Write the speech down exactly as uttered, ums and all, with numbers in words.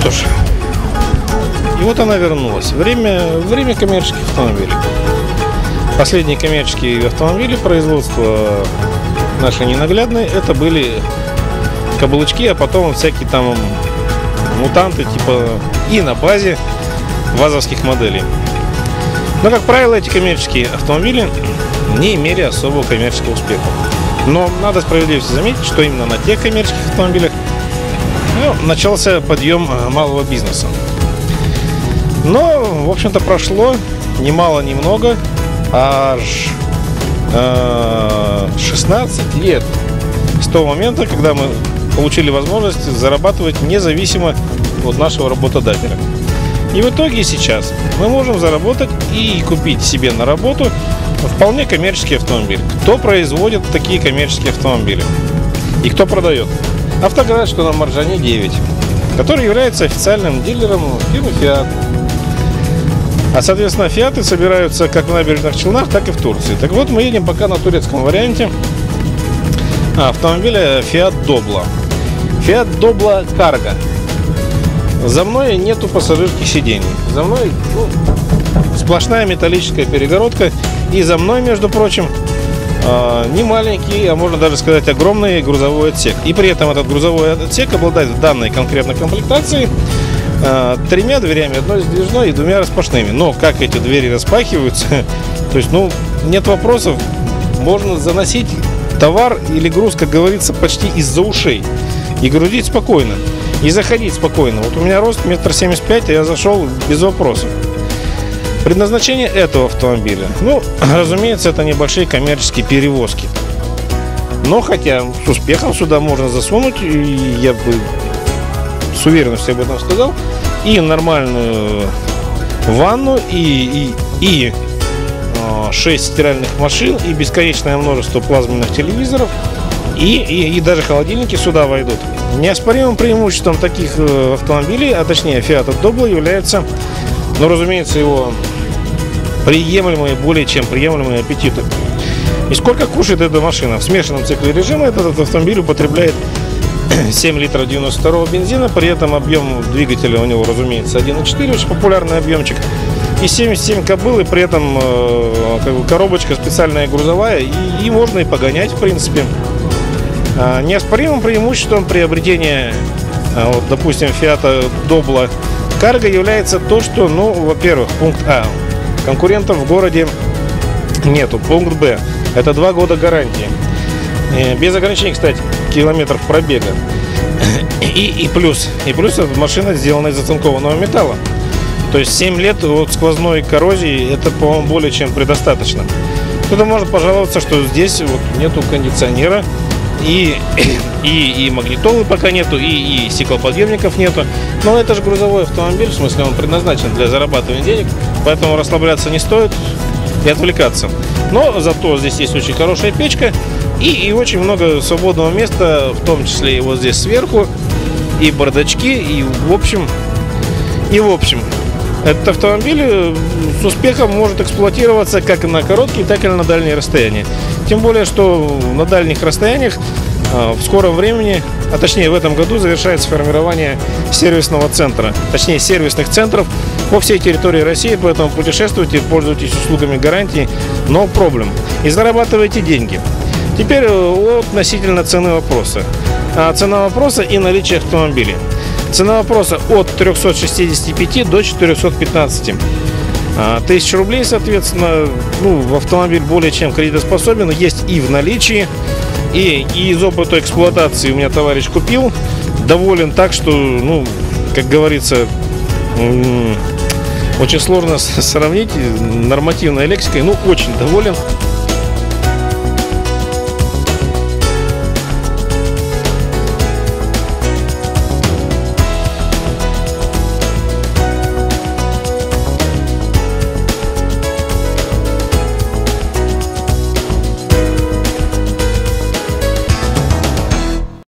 что ж, и вот она вернулась. Время, время коммерческих автомобилей. Последние коммерческие автомобили производства наши ненаглядные, это были каблучки, а потом всякие там мутанты, типа и на базе вазовских моделей. Но, как правило, эти коммерческие автомобили не имели особого коммерческого успеха. Но надо справедливости заметить, что именно на тех коммерческих автомобилях ну, начался подъем малого бизнеса. Но, в общем-то, прошло ни мало ни много, аж э, шестнадцать лет с того момента, когда мы получили возможность зарабатывать независимо от нашего работодателя. И в итоге сейчас мы можем заработать и купить себе на работу вполне коммерческий автомобиль. Кто производит такие коммерческие автомобили? И кто продает? Автоград, что на Маржане девять, который является официальным дилером фирмы Fiat. А, соответственно, Фиаты собираются как в набережных Челнах, так и в Турции. Так вот, мы едем пока на турецком варианте автомобиля Fiat Doblo. Fiat Doblo Cargo. За мной нету пассажирских сидений. За мной ну, сплошная металлическая перегородка. И за мной, между прочим, э, не маленький, а можно даже сказать огромный грузовой отсек. И при этом этот грузовой отсек обладает в данной конкретной комплектации э, тремя дверями, одной сдвижной и двумя распашными. Но как эти двери распахиваются, то есть, ну, нет вопросов. Можно заносить товар или груз, как говорится, почти из-за ушей. И грузить спокойно. И заходить спокойно. Вот у меня рост метр семьдесят пять, а я зашел без вопросов. Предназначение этого автомобиля. Ну, разумеется, это небольшие коммерческие перевозки. Но хотя с успехом сюда можно засунуть, и я бы с уверенностью об этом сказал, и нормальную ванну, и, и, и шесть стиральных машин, и бесконечное множество плазменных телевизоров, и, и, и даже холодильники сюда войдут. Неоспоримым преимуществом таких автомобилей, а точнее Fiat Doblo, является, ну, разумеется, его приемлемые, более чем приемлемые аппетиты. И сколько кушает эта машина? В смешанном цикле режима этот автомобиль употребляет семь литров девяносто второго бензина, при этом объем двигателя у него, разумеется, один и четыре, очень популярный объемчик, и семьдесят семь кобыл, и при этом э, как бы коробочка специальная грузовая, и, и можно и погонять, в принципе. А, неоспоримым преимуществом приобретения, а, вот, допустим, Fiat Doblo Cargo является то, что, ну, во-первых, пункт А. Конкурентов в городе нету. Пункт Б. Это два года гарантии. Без ограничений, кстати, километров пробега. И, и плюс. И плюс эта машина сделана из оцинкованного металла. То есть семь лет от сквозной коррозии это, по-моему, более чем предостаточно. Кто-то может пожаловаться, что здесь вот нету кондиционера. И, и, и магнитолы пока нету, и, и стеклоподъемников нету. Но это же грузовой автомобиль, в смысле он предназначен для зарабатывания денег, поэтому расслабляться не стоит и отвлекаться. Но зато здесь есть очень хорошая печка и, и очень много свободного места, в том числе и вот здесь сверху, и бардачки, и в общем, и в общем. Этот автомобиль с успехом может эксплуатироваться как на короткие, так и на дальние расстояния. Тем более, что на дальних расстояниях в скором времени, а точнее в этом году, завершается формирование сервисного центра, точнее сервисных центров по всей территории России, поэтому путешествуйте, пользуйтесь услугами гарантии, no problem, и зарабатывайте деньги. Теперь относительно цены вопроса. Цена вопроса и наличие автомобилей. Цена вопроса от трёхсот шестидесяти пяти до четырёхсот пятнадцати тысяч рублей, соответственно, ну, автомобиль более чем кредитоспособен, есть и в наличии, и, и из опыта эксплуатации у меня товарищ купил, доволен так, что, ну, как говорится, очень сложно сравнить нормативной лексикой, ну, очень доволен.